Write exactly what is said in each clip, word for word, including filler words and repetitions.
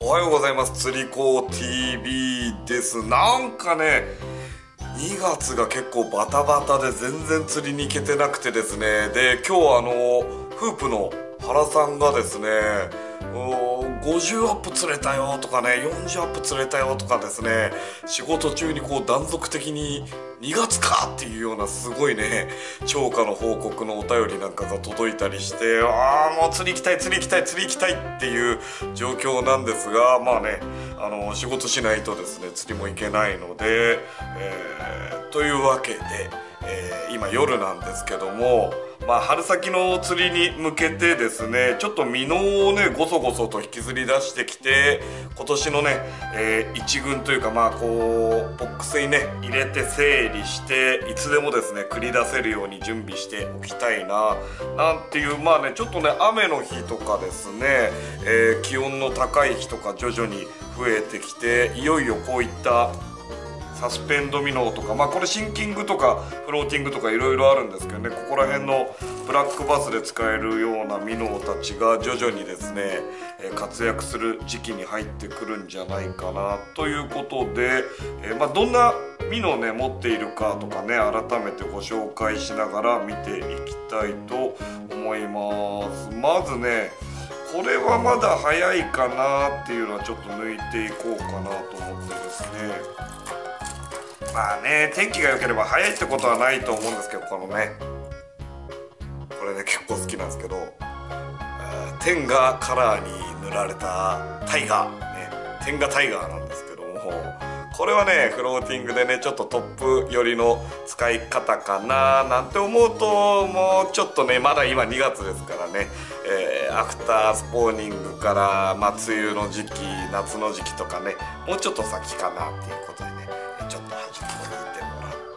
おはようございます。釣り子 ティーブイ です。なんかね、にがつが結構バタバタで全然釣りに行けてなくてですね。で、今日あの、フープの原さんがですね、ごじゅうアップ釣れたよとかね、よんじゅうアップ釣れたよとかですね、仕事中にこう断続的ににがつかっていうようなすごいね、超過の報告のお便りなんかが届いたりして、ああもう釣り行きたい釣り行きたい釣り行きたいっていう状況なんですが、まあね、あの仕事しないとですね釣りも行けないので、えー、というわけで、えー、今夜なんですけども、まあ、春先の釣りに向けてですね、ちょっとミノをねごそごそと引きずり出してきて、今年のね、えー、一軍というか、まあこうボックスにね入れて整理して、いつでもですね繰り出せるように準備しておきたいななんていう、まあねちょっとね雨の日とかですね、えー、気温の高い日とか徐々に増えてきて、いよいよこういったサスペンドミノとか、まあこれシンキングとかフローティングとかいろいろあるんですけどね、ここら辺のブラックバスで使えるようなミノたちが徐々にですね活躍する時期に入ってくるんじゃないかなということで、えー、まあどんなミノをね持っているかとかね改めてご紹介しながら見ていきたいと思います。まずね、これはまだ早いかなっていうのはちょっと抜いていこうかなと思ってですね。まあね、天気が良ければ早いってことはないと思うんですけど、このねこれね結構好きなんですけど、天がカラーに塗られたタイガー、ね、天がタイガーなんですけども、これはねフローティングでねちょっとトップ寄りの使い方かななんて思うと、もうちょっとねまだ今にがつですからね、えー、アフタースポーニングから、まあ、梅雨の時期夏の時期とかねもうちょっと先かなっていうことでねちょっと端っこにいてもらって、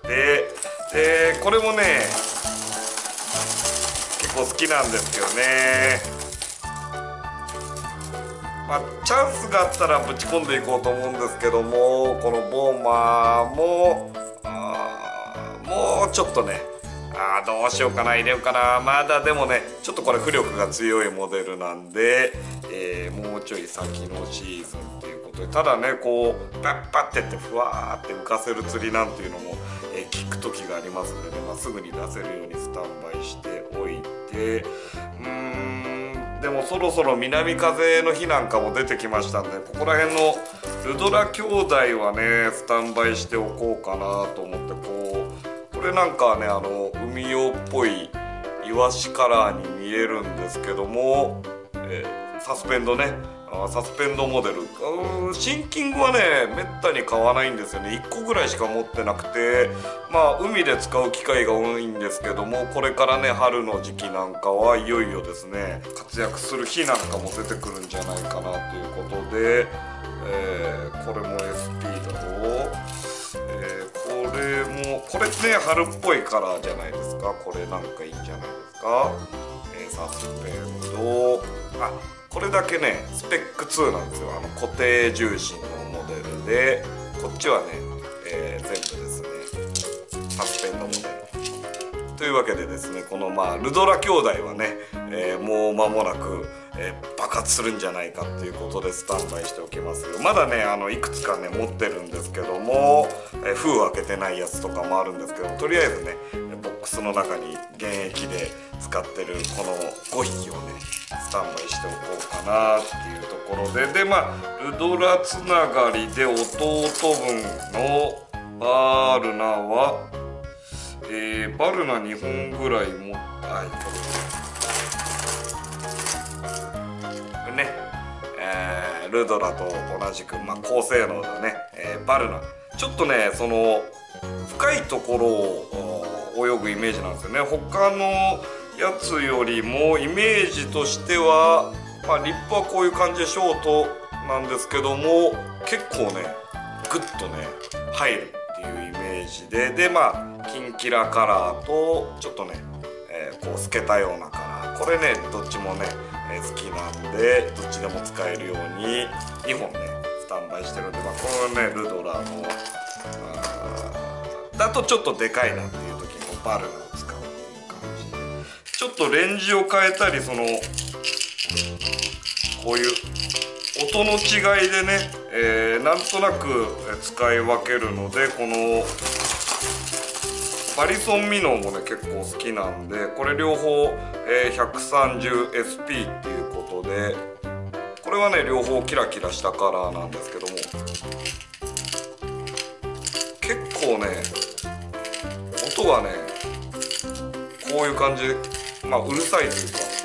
でこれもね結構好きなんですけどね。まあ、チャンスがあったらぶち込んでいこうと思うんですけども、このボーマーもあーもうちょっとね、あーどうしようかな入れようかな、まだでもねちょっとこれ浮力が強いモデルなんで、えー、もうちょい先のシーズンということで、ただねこうパッパってってふわーって浮かせる釣りなんていうのも、えー、効く時がありますのでね、まあ、すぐに出せるようにスタンバイしておいて、うーんでもそろそろ南風の日なんかも出てきましたんで、ここら辺のルドラ兄弟はねスタンバイしておこうかなと思って、こうこれなんかはねあの海用っぽいイワシカラーに見えるんですけども、えー、サスペンドねサスペンドモデル、シンキングはねめったに買わないんですよね。いっこぐらいしか持ってなくて、まあ海で使う機会が多いんですけども、これからね春の時期なんかはいよいよですね活躍する日なんかも出てくるんじゃないかなということで、えー、これも エスピー だろう、えー、これもこれね春っぽいカラーじゃないですか。これなんかいいんじゃないですか、えー、サスペンド、あこれだけねスペックツーなんですよ。あの固定重心のモデルで、こっちはね、えー、全部ですねサスペンドモデルというわけでですね、このまあルドラ兄弟はね、えー、もう間もなく、えー、爆発するんじゃないかっていうことでスタンバイしておきますよ。まだねあのいくつかね持ってるんですけども、えー、封を開けてないやつとかもあるんですけど、とりあえずねボックスの中に現役で使ってるこのごひきをねスタンバイしておこうかなっていうところで、でまあルドラつながりで弟分のバルナは、えー、バルナにほんぐらいもはいこれね、えー、ルドラと同じく、まあ、高性能だね、えー、バルナちょっとねその深いところを泳ぐイメージなんですよね。他のやつよりもイメージとしては、まあ、リップはこういう感じでショートなんですけども、結構ねグッとね入るっていうイメージで、でまあキンキラカラーとちょっとね、えー、こう透けたようなカラー、これねどっちもね、えー、好きなんでどっちでも使えるようににほんねスタンバイしてるんで、まあ、このねルドラのだとちょっとでかいなっていう時にバルナを使うっていう感じで、ちょっとレンジを変えたり、そのこういう音の違いでね、えー、なんとなく使い分けるので、このバリソンミノもね結構好きなんで、これ両方、えー、ひゃくさんじゅうエスピー っていうことで、これはね両方キラキラしたカラーなんですけども、結構ね音がねこういう感じで、まあうるさいというか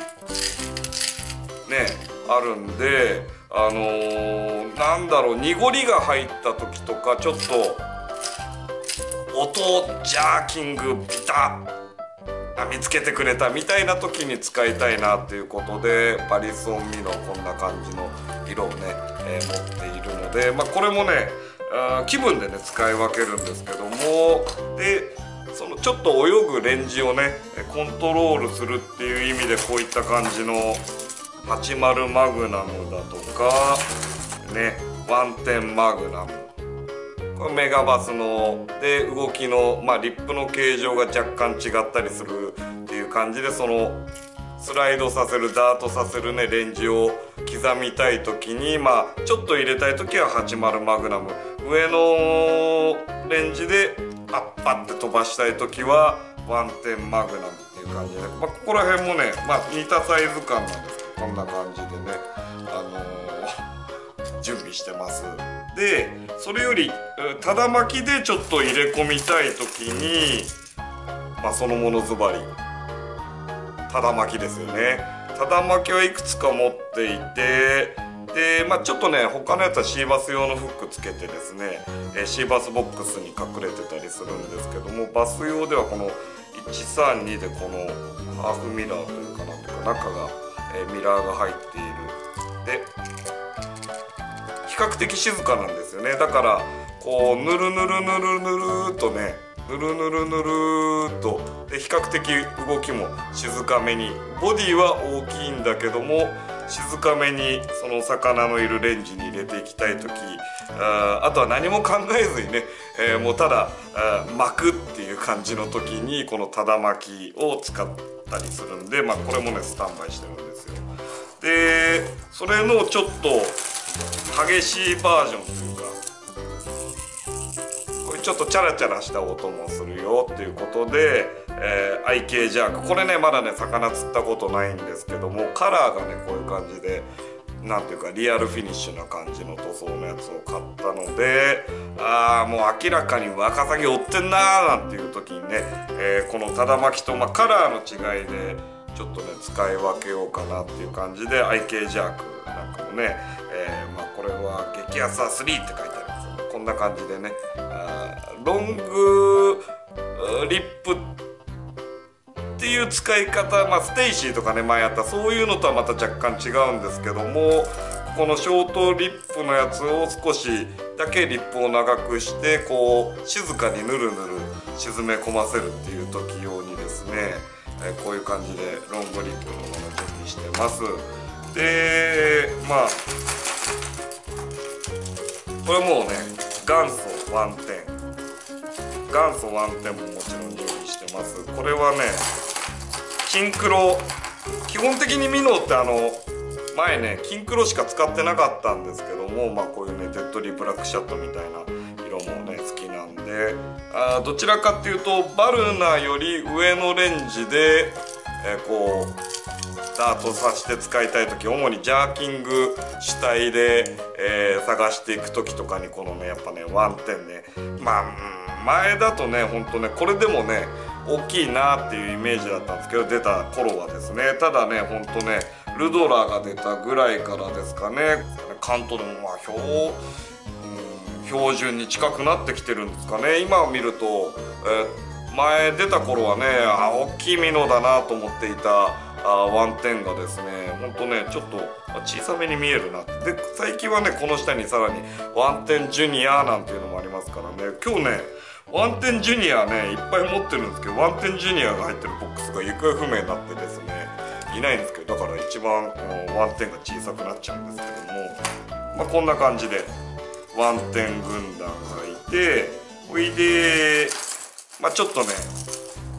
ねあるんで、あのー、なんだろう、濁りが入った時とか、ちょっと音ジャーキングビタッ見つけてくれたみたいな時に使いたいなっていうことで、バリソンミノこんな感じの色をね、えー、持っているので、まあ、これもねあ気分でね使い分けるんですけども、でそのちょっと泳ぐレンジをねコントロールするっていう意味で、こういった感じのはちじゅうマグナムだとかね、ワンテンマグナム、これメガバスので動きの、まあ、リップの形状が若干違ったりするっていう感じで、そのスライドさせるダートさせるねレンジを刻みたい時に、まあちょっと入れたい時ははちじゅうマグナム、上のレンジでパッパッて飛ばしたい時はワンテンマグナムっていう感じで、まあ、ここら辺もね、まあ、似たサイズ感なんですけど、こんな感じでね、あのー、準備してます。でそれよりただ巻きでちょっと入れ込みたい時に、まあ、そのものズバリただ巻きですよね。ただ巻きはいくつか持っていて、で、まあ、ちょっとね他のやつはシーバス用のフックつけてですね、えシーバスボックスに隠れてたりするんですけども、バス用ではこのいちさんにでこのハーフミラーというかなんというか中が、えミラーが入っている。で比較的静かなんですよね。だからこうぬるぬるぬるぬるっとね、ぬるぬるぬるっとで比較的動きも静かめに、ボディは大きいんだけども静かめにその魚のいるレンジに入れていきたい時、あ, あとは何も考えずにね、えー、もうただ巻くっていう感じの時にこのただ巻きを使ったりするんで、まあ、これもねスタンバイしてるんですよ。でそれのちょっと激しいバージョンというか、これちょっとチャラチャラした音もするよっていうことで、えー、アイケー ジャーク、これねまだね魚釣ったことないんですけども、カラーがねこういう感じでなんていうかリアルフィニッシュな感じの塗装のやつを買ったので、あーもう明らかにワカサギ追ってんなーなんていう時にね、えー、このただ巻きと、まあ、カラーの違いでちょっとね使い分けようかなっていう感じで アイケー ジャークなんかもね、えーまあ、これは激安スリーって書いてありますので、こんな感じでね、あロングリップっていう使い方、まあ、ステイシーとかね前やったそういうのとはまた若干違うんですけども、このショートリップのやつを少しだけリップを長くしてこう静かにぬるぬる沈め込ませるっていう時用にですね、えこういう感じでロングリップのものを準備してます。でまあこれもうね元祖ワンテン元祖ワンテンももちろん準備してます。これはねキンクロ、基本的にミノってあの前ねキンクロしか使ってなかったんですけども、まあこういうねデッドリーブラックシャットみたいな色もね好きなんで、あどちらかっていうとバルナより上のレンジで、えー、こうダートさせて使いたい時、主にジャーキング主体で、えー、探していく時とかにこのねやっぱねワンテンね、まあ、うん、前だとねほんとねこれでもね大きいなっていうイメージだったんですけど、出た頃はですね、ただねほんとねルドラが出たぐらいからですかね、関東でもまあ標、うん、標準に近くなってきてるんですかね。今を見ると、えー、前出た頃はねあ大きいミノだなと思っていたあワンテンがですねほんとねちょっと小さめに見えるなって。で最近はねこの下にさらにワンテンジュニアなんていうのもありますからね、今日ねワンテンジュニアねいっぱい持ってるんですけど、ワンテンジュニアが入ってるボックスが行方不明になってですねいないんですけど、だから一番このワンテンが小さくなっちゃうんですけども、まあ、こんな感じでワンテン軍団がいて、ほいで、まあ、ちょっとね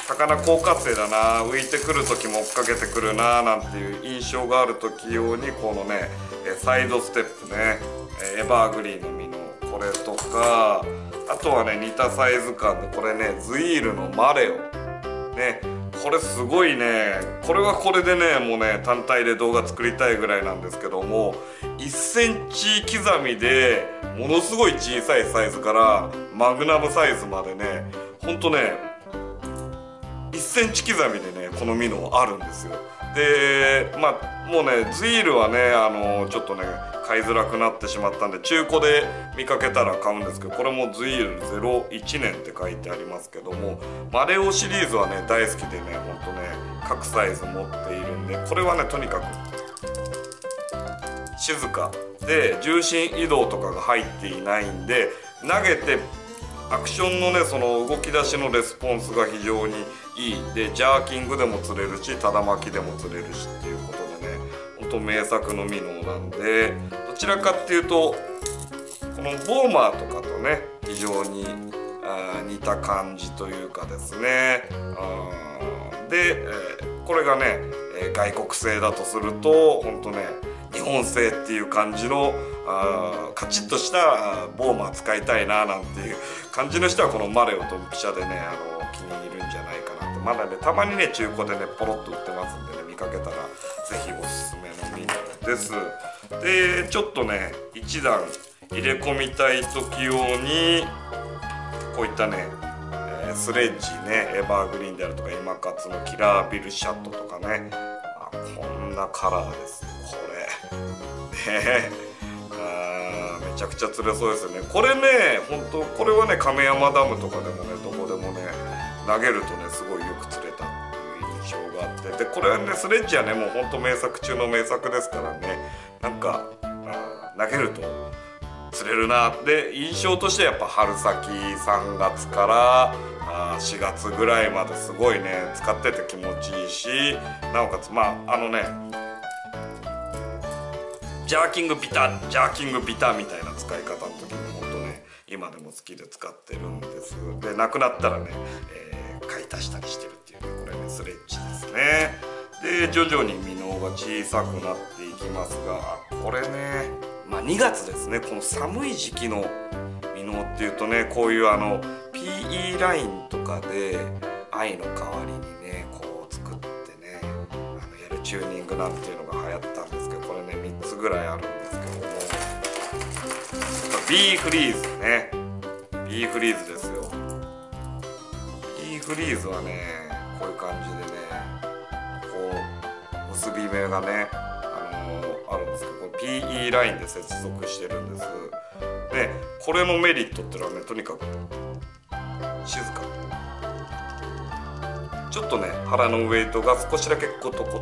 魚高活性だな、浮いてくる時も追っかけてくるななんていう印象がある時用にこのねサイドステップね、エバーグリーンの実のこれとか、あとはね似たサイズ感でこれねズイールのマレオね、これすごいね、これはこれでねもうね単体で動画作りたいぐらいなんですけども、いっセンチ刻みでものすごい小さいサイズからマグナムサイズまでね、ほんとねいっセンチ刻みでねこのミノあるんですよ。でまあもうねズイールはねあのちょっとね買いづらくなってしまったんで中古で見かけたら買うんですけど、これもズイールゼロいちねんって書いてありますけども、マレオシリーズはね大好きでね、ほんとね各サイズ持っているんで、これはねとにかく静かで重心移動とかが入っていないんで、投げてアクションのねその動き出しのレスポンスが非常にいいで、ジャーキングでも釣れるしただ巻きでも釣れるしっていうことでね、ほんと名作のミノなんで、どちらかっていうとこのボーマーとかとね非常にあ似た感じというかですね、あで、えー、これがね、えー、外国製だとするとほんとね日本製っていう感じのあカチッとしたボーマー使いたいななんていう感じの人はこのマレオドンピシャでねあの気に入るんじゃないかなって、まだねたまにね中古でねポロッと売ってますんでね、見かけたらぜひおすすめのミノです。でちょっとね一段入れ込みたい時用にこういったね、えー、スレッジねエバーグリーンであるとか今勝のキラービルシャットとかね、あこんなカラーですよこれねあめちゃくちゃ釣れそうですよね。これね本当これはね亀山ダムとかでもねどこでもね投げるとねすごいよく釣れたっていう印象があって、でこれはねスレッジはねもうほんと名作中の名作ですからね、なんかあ投げると釣れるなで、印象としてはやっぱ春先さんがつからあしがつぐらいまですごいね使ってて気持ちいいし、なおかつまああのねジャーキングビタジャーキングビタみたいな使い方の時に本当ね今でも好きで使ってるんです。でなくなったらね、えー、買い足したりしてるっていうね、これねスレッジですね。で徐々にミノが小さくなっていきますが、これねまあにがつですね、この寒い時期のミノっていうとねこういうあの ピーイー ラインとかで愛の代わりにねこう作ってねあのやるチューニングなんていうのが流行ったんですけど、これねみっつぐらいあるんですけども、 B フリーズね B フリーズですよ。 B フリーズはねこういう感じでねこう結び目がねあるんですけど、これ ピーイー ラインで接続してるんです。でこれのメリットっていうのはねとにかく静か、ちょっとね腹のウェイトが少しだけコトコト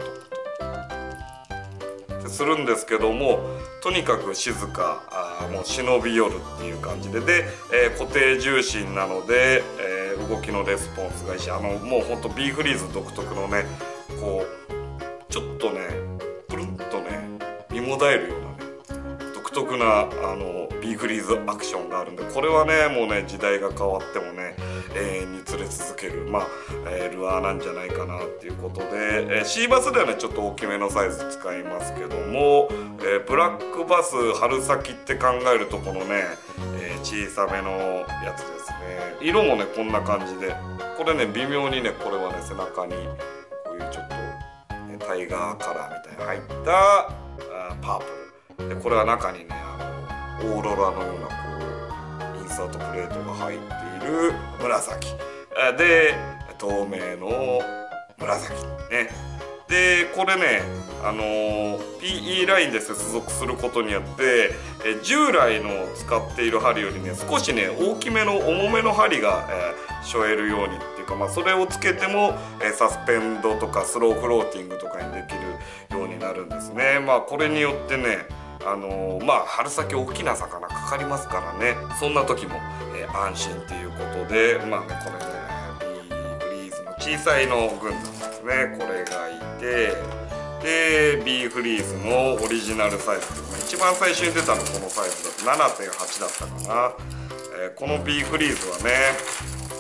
ってするんですけども、とにかく静か、あもう忍び寄るっていう感じで、で、えー、固定重心なので、えー、動きのレスポンスがいいし、あのもうほんと B フリーズ独特のねこうちょっとねプルンとね身もだえるようなね独特なあの B フリーズアクションがあるんで、これはねもうね時代が変わってもね永遠に釣れ続けるまあ、えー、ルアーなんじゃないかなっていうことで、えー、シーバスではねちょっと大きめのサイズ使いますけども、えー、ブラックバス春先って考えるとこのね、えー、小さめのやつですね。色もねこんな感じで、これね微妙にねこれはね背中にこういうちょっと、ね、タイガーカラーみたいな入ったあパープルで、これは中にねあのオーロラのようなこうインサートプレートが入っている紫で透明の紫ね。でこれねあのー、ピーイー ラインで接続することによってえ従来の使っている針よりね少しね大きめの重めの針が、えー、背負えるようにっていうか、まあ、それをつけても、えー、サスペンドとかスローフローティングとかにできるようになるんですね。まあこれによってねあのー、まあ春先大きな魚かかりますからね、そんな時も、えー、安心っていうことで、まあねこれね B フリーズの小さいの軍団ですね、これがいて、で B フリーズのオリジナルサイズ、一番最初に出たのこのサイズだと ななてんはち だったかな、えー、この B フリーズはね、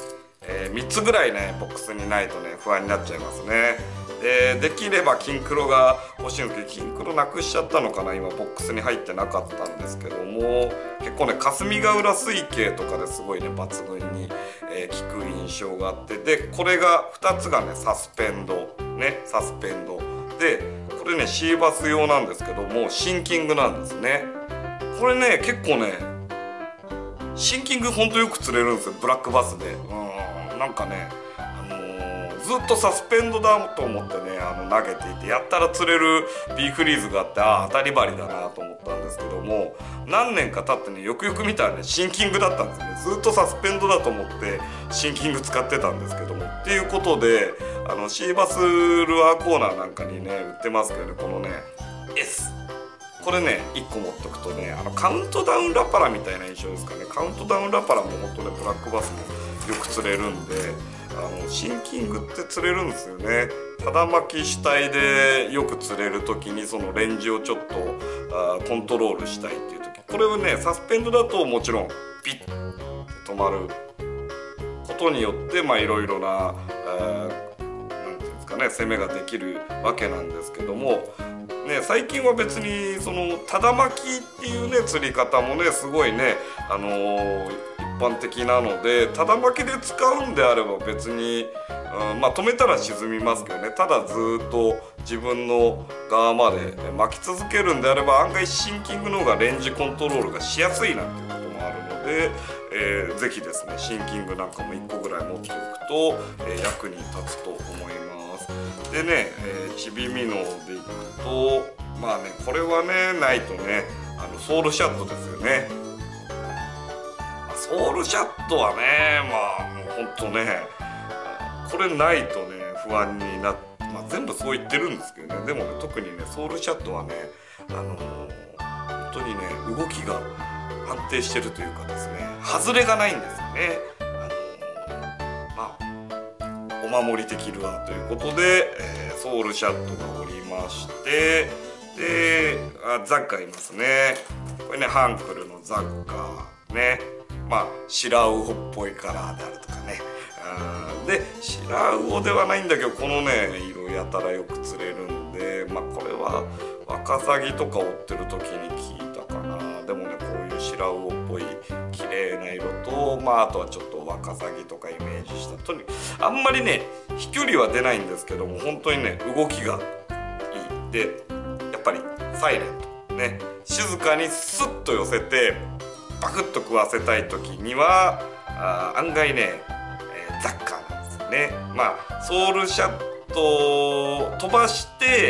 えー、みっつぐらいねボックスにないとね不安になっちゃいますね。でできれば金黒が欲しいんですけど、金黒なくしちゃったのかな、今ボックスに入ってなかったんですけども、結構ね霞ヶ浦水系とかですごいね抜群に、えー、効く印象があって、でこれがふたつがねサスペンドねサスペンドで、これねシーバス用なんですけどもシンキングなんですね。これね結構ねシンキングほんとよく釣れるんですよ、ブラックバスで。うんなんかねずっとサスペンドだと思ってねあの投げていて、やったら釣れるビーフリーズがあって、ああ当たり針だなと思ったんですけども、何年か経ってねよくよく見たらねシンキングだったんですよね。ずっとサスペンドだと思ってシンキング使ってたんですけども、っていうことであのシーバスルアーコーナーなんかにね売ってますけどね、このね Sこれねいっこ持っておくとねあのカウントダウンラパラみたいな印象ですかね。カウントダウンラパラも本当ねブラックバスもよく釣れるんで、あのシンキングって釣れるんですよね。ただ巻き主体でよく釣れる時にそのレンジをちょっとあコントロールしたいっていう時、これをねサスペンドだともちろんピッて止まることによってまあいろいろな何ていうんですかね攻めができるわけなんですけども、ね、最近は別にそのただ巻きっていうね釣り方もねすごいね、あのー、一般的なので、ただ巻きで使うんであれば別に、うん、まあ止めたら沈みますけどね、ただずっと自分の側まで、ね、巻き続けるんであれば案外シンキングの方がレンジコントロールがしやすいなんていうこともあるので、えー、ぜひですねシンキングなんかもいっこぐらい持っておくと、えー、役に立つと思います。でね、えー、ちびみのでいくとまあねこれはねないとねあのソウルシャットですよね。ソウルシャットはねまあもうほんとねこれないとね不安になって、まあ、全部そう言ってるんですけどね、でもね特にねソウルシャットはねあのー、本当にね動きが安定してるというかですね外れがないんですよね。あのー、まあお守り的ルアーということで、えー、ソウルシャットがおりまして、であザッカーいますね。これねハンクルのザッカーね、まあ白魚っぽいカラーであるとかね、で白魚ではないんだけどこのね色やたらよく釣れるんで、まあこれはワカサギとか追ってる時に聞いたかな。でもねこういう白魚っぽい綺麗な色と、まああとはちょっとワカサギとかイメージしたとにあんまりね飛距離は出ないんですけども本当にね動きがいいで、やっぱりサイレントね静かにスッと寄せてバクッと食わせたい時にはあ案外ね、えー、ザッカーなんですよね。まあソウルシャットを飛ばして、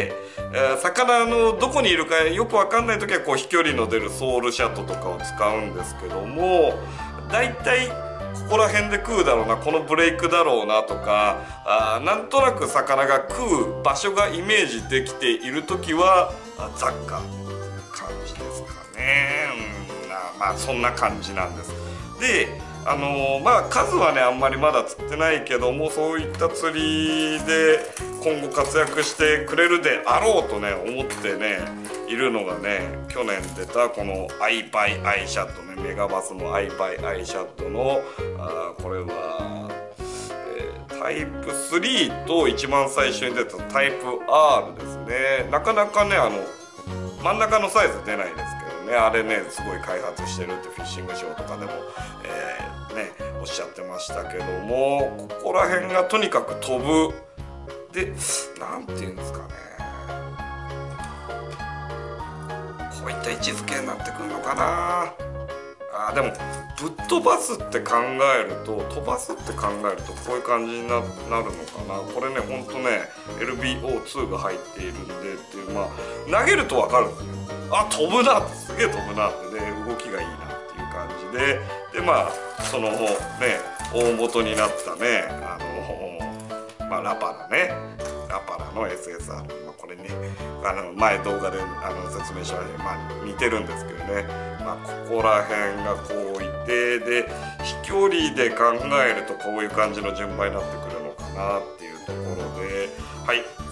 えー、魚のどこにいるかよく分かんない時はこう飛距離の出るソウルシャットとかを使うんですけども、だいたいここら辺で食うだろうな、このブレイクだろうなとか、あなんとなく魚が食う場所がイメージできている時はザッカーって感じですかね。うんまあそんな感じなんです。であのー、まあ数はねあんまりまだ釣ってないけども、そういった釣りで今後活躍してくれるであろうとね思ってねいるのがね、去年出たこのアイバイアイシャットね、メガバスのアイバイアイシャットのあこれは、えー、タイプスリーと一番最初に出たタイプ アール ですね。なかなかねあの真ん中のサイズ出ないですけどね、あれねすごい開発してるってフィッシングショーとかでも、えー、ねおっしゃってましたけども、ここら辺がとにかく飛ぶで、なんていうんですかね、こういった位置づけになってくるのかなあ。でもぶっ飛ばすって考えると飛ばすって考えるとこういう感じに な, なるのかな。これねほんとね エルビーオーツー が入っているんでっていう、まあ投げると分かるんですよ。あ飛ぶなって、すげえ飛ぶなってね、動きがいいなっていう感じで、でまあそのね大元になったねあの、まあ、ラパラねラパラの エスエスアール、まあ、これねあの前動画であの説明したら、まあ、似てるんですけどね、まあ、ここら辺がこういて、で飛距離で考えるとこういう感じの順番になってくるのかなっていうところで、はい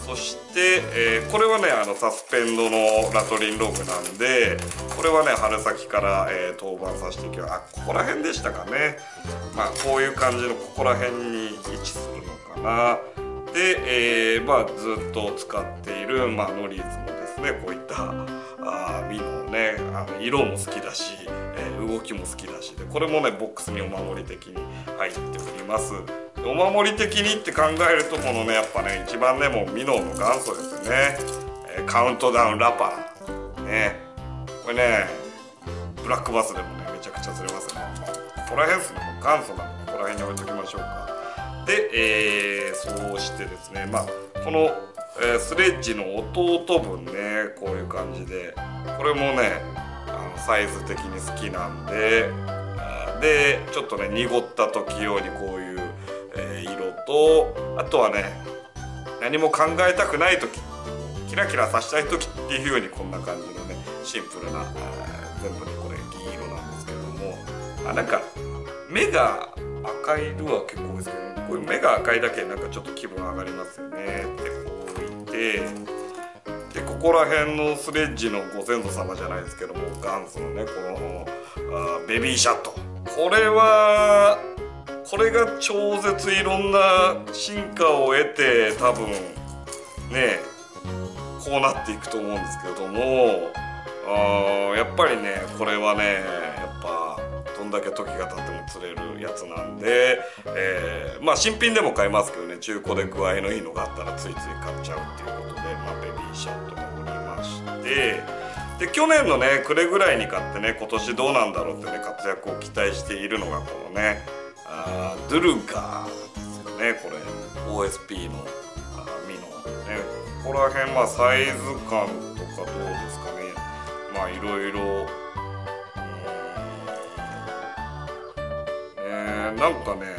そして、えー、これはねあのサスペンドのラトリンログなんで、これはね春先から、えー、登板させていきます。あ、ここら辺でしたかね。まあこういう感じのここら辺に位置するのかな。で、えー、まあずっと使っている、まあ、ノリーズもですねこういったあミノね、あの色も好きだし、えー、動きも好きだしで、これもねボックスにお守り的に入っております。お守り的にって考えるとこのねやっぱね一番ねもうミノの元祖ですよね、えー、カウントダウンラパーね、これねブラックバスでもねめちゃくちゃ釣れますね。ここら辺ですね、元祖なのでここら辺に置いときましょうか。で、えー、そうしてですね、まあこの、えー、スレッジの弟分ねこういう感じで、これもねあのサイズ的に好きなんで、でちょっとね濁った時用にこういう、えー、色と、あとはね何も考えたくない時、キラキラさせたい時っていうようにこんな感じのねシンプルな、全部ねこれ銀色なんですけども、あなんか目が赤いルアー結構多いですけど、こういう目が赤いだけでなんかちょっと気分上がりますよね。でこう置いて、でここら辺のスレッジのご先祖様じゃないですけども、元祖のねこのあベビーシャット、これはこれが超絶いろんな進化を得て多分ねこうなっていくと思うんですけれども、あやっぱりねこれはねやっぱどんだけ時が経っても釣れるやつなんで、えー、まあ新品でも買えますけどね、中古で具合のいいのがあったらついつい買っちゃうっていうことで、まあ、ベビーシャットがおりまして、で去年のね暮れぐらいに買ってね今年どうなんだろうってね活躍を期待しているのがこのねあドゥルガーですよね。これ オーエスピー のあミノね、ここら辺まあサイズ感とかどうですかね、まあいろいろなんかね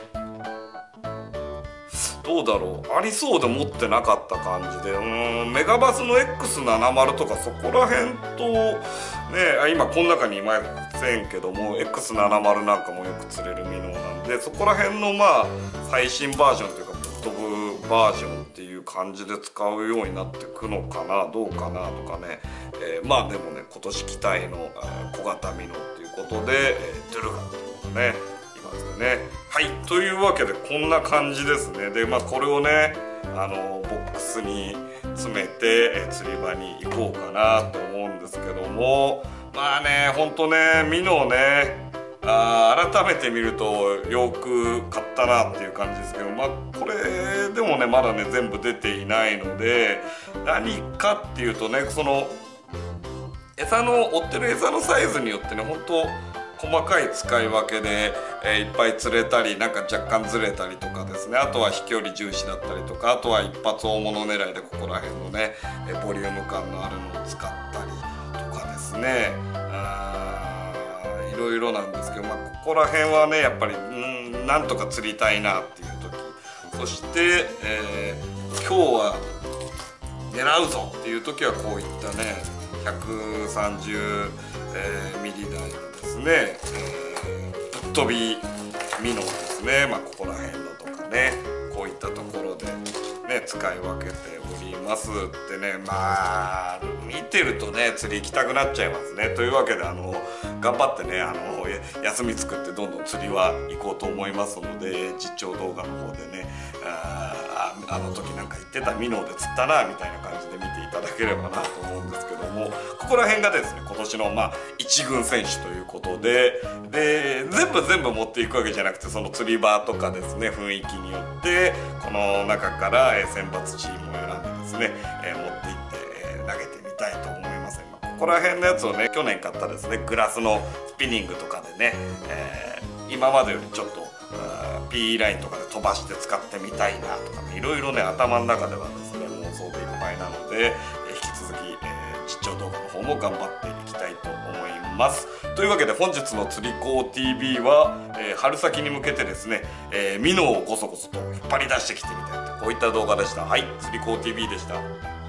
どうだろう、ありそうで持ってなかった感じで、うーんメガバスの エックスななじゅう とかそこら辺とね、今この中にいませんけども エックスななじゅう なんかもよく釣れるミノなんで、そこら辺のまあ最新バージョンというかぶっ飛ぶバージョンっていう感じで使うようになってくのかなどうかなとかね、えー、まあでもね今年期待の小型ミノっていうことで、えー、ドゥルガーっていうことねね。はい、というわけでこんな感じですね。でまあこれをねあのボックスに詰めてえ釣り場に行こうかなと思うんですけども、まあねほんとねミノをねあ改めて見るとよく買ったなっていう感じですけど、まあこれでもねまだね全部出ていないので、何かっていうとねその餌の追ってる餌のサイズによってね本当細かい使い分けで、えー、いっぱい釣れたりなんか若干ずれたりとかですね、あとは飛距離重視だったりとか、あとは一発大物狙いでここら辺のね、えー、ボリューム感のあるのを使ったりとかですね、あいろいろなんですけど、まあ、ここら辺はねやっぱりんなんとか釣りたいなっていう時、そして、えー、今日は狙うぞっていう時はこういったねひゃくさんじゅう、えー、ミリ台のですね、えー、ぶっ飛びミノですね、まあ、ここら辺のとかねこういったところで、ね、使い分けておりますってね、まあ見てるとね釣り行きたくなっちゃいますね。というわけであの頑張ってねあの休み作ってどんどん釣りは行こうと思いますので、実況動画の方でねああの時なんか言ってたミノで釣ったなみたいな感じで見ていただければなと思うんですけども、ここら辺がですね今年のまあ一軍選手ということで、で全部全部持っていくわけじゃなくてその釣り場とかですね雰囲気によってこの中から選抜チームを選んでですね、えー、持っていって投げてみたいと思います。ここら辺のやつをね去年買ったですねグラスのスピニングとかでね、えー、今までよりちょっとピー ラインとかで飛ばして使ってみたいなとかね、いろいろね頭の中ではですね妄想でいっぱいなので、えー、引き続き、えー、実況動画の方も頑張っていきたいと思います。というわけで本日の釣り子 ティービー は、えー、春先に向けてですね、えー、ミノをゴソゴソと引っ張り出してきてみたいとこういった動画でした。はい、釣り子 ティービー でした。